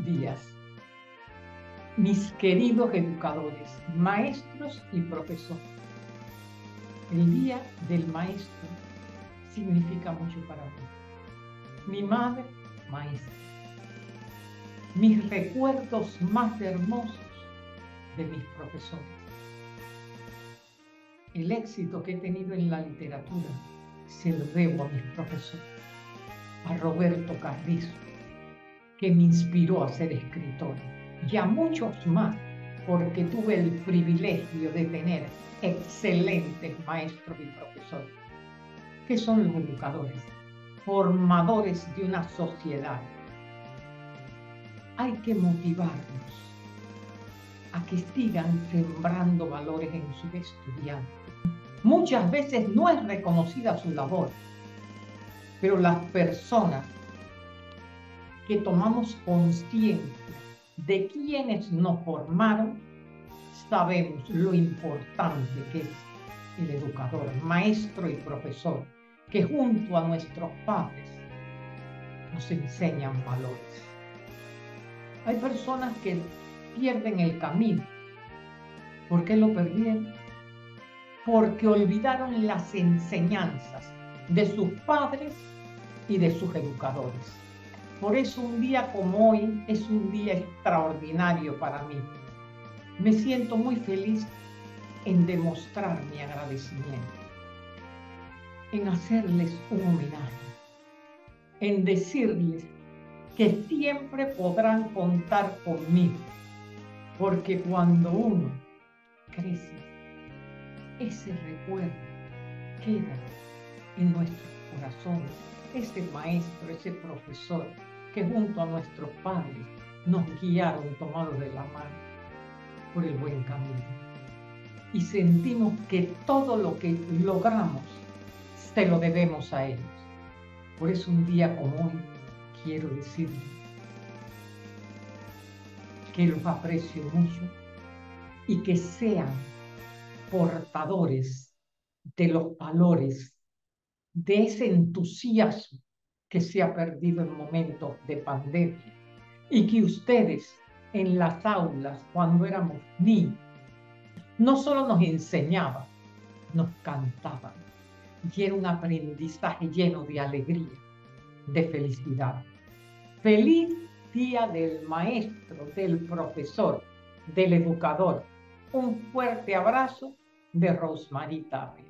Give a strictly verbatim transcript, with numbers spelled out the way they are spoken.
días, mis queridos educadores, maestros y profesores. El Día del Maestro significa mucho para mí. Mi madre, maestra. Mis recuerdos más hermosos de mis profesores. El éxito que he tenido en la literatura se lo debo a mis profesores. A Roberto Carrizo, que me inspiró a ser escritor, y a muchos más, porque tuve el privilegio de tener excelentes maestros y profesores, que son los educadores, formadores de una sociedad. Hay que motivarlos a que sigan sembrando valores en sus estudiantes. Muchas veces no es reconocida su labor, pero las personas que tomamos conciencia de quienes nos formaron, sabemos lo importante que es el educador, maestro y profesor, que junto a nuestros padres nos enseñan valores. Hay personas que pierden el camino. ¿Por qué lo perdieron? Porque olvidaron las enseñanzas de sus padres y de sus educadores. Por eso un día como hoy es un día extraordinario para mí. Me siento muy feliz en demostrar mi agradecimiento, en hacerles un homenaje, en decirles que siempre podrán contar conmigo, porque cuando uno crece, ese recuerdo queda en nuestros corazones, ese maestro, ese profesor que junto a nuestros padres nos guiaron tomados de la mano por el buen camino. Y sentimos que todo lo que logramos se lo debemos a ellos. Por eso un día como hoy quiero decirles que los aprecio mucho y que sean portadores de los valores, de ese entusiasmo que se ha perdido en momentos de pandemia, y que ustedes en las aulas, cuando éramos niños, no solo nos enseñaban, nos cantaban, y era un aprendizaje lleno de alegría, de felicidad. Feliz Día del Maestro, del Profesor, del Educador. Un fuerte abrazo de Rosmarie Tapia.